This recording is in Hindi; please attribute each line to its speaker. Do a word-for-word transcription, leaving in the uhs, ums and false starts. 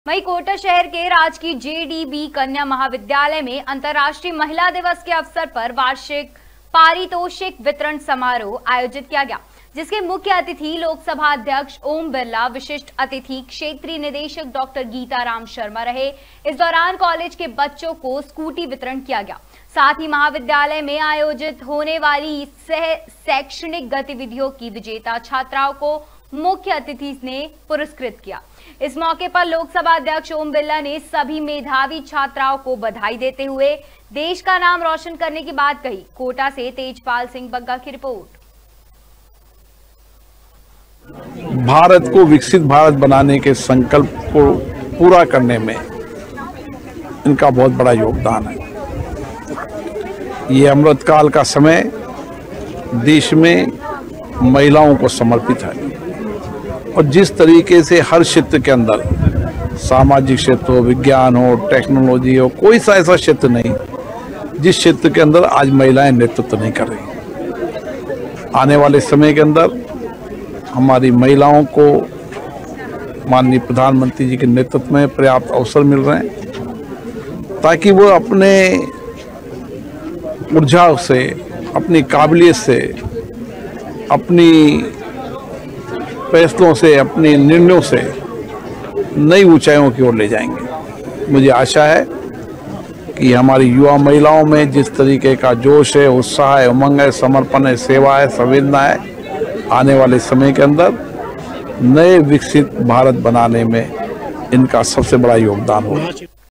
Speaker 1: वहीं कोटा शहर के राजकीय जेडीबी कन्या महाविद्यालय में अंतर्राष्ट्रीय महिला दिवस के अवसर पर वार्षिक पारितोषिक वितरण समारोह आयोजित किया गया, जिसके मुख्य अतिथि लोकसभा अध्यक्ष ओम बिरला, विशिष्ट अतिथि क्षेत्रीय निदेशक डॉक्टर गीता राम शर्मा रहे। इस दौरान कॉलेज के बच्चों को स्कूटी वितरण किया गया। साथ ही महाविद्यालय में आयोजित होने वाली सह शैक्षणिक गतिविधियों की विजेता छात्राओं को मुख्य अतिथि ने पुरस्कृत किया। इस मौके पर लोकसभा अध्यक्ष ओम बिरला ने सभी मेधावी छात्राओं को बधाई देते हुए देश का नाम रोशन करने की बात कही। कोटा से तेजपाल सिंह बग्गा की रिपोर्ट।
Speaker 2: भारत को विकसित भारत बनाने के संकल्प को पूरा करने में इनका बहुत बड़ा योगदान है। ये अमृतकाल का समय देश में महिलाओं को समर्पित है और जिस तरीके से हर क्षेत्र के अंदर, सामाजिक क्षेत्र हो, विज्ञान हो, टेक्नोलॉजी हो, कोई सा ऐसा क्षेत्र नहीं जिस क्षेत्र के अंदर आज महिलाएं नेतृत्व नहीं कर रही। आने वाले समय के अंदर हमारी महिलाओं को माननीय प्रधानमंत्री जी के नेतृत्व में पर्याप्त अवसर मिल रहे हैं ताकि वो अपने ऊर्जा से, अपनी काबिलियत से, अपनी फैसलों से, अपने निर्णयों से नई ऊंचाइयों की ओर ले जाएंगे। मुझे आशा है कि हमारी युवा महिलाओं में जिस तरीके का जोश है, उत्साह है, उमंग है, समर्पण है, सेवा है, संवेदना है, आने वाले समय के अंदर नए विकसित भारत बनाने में इनका सबसे बड़ा योगदान होगा।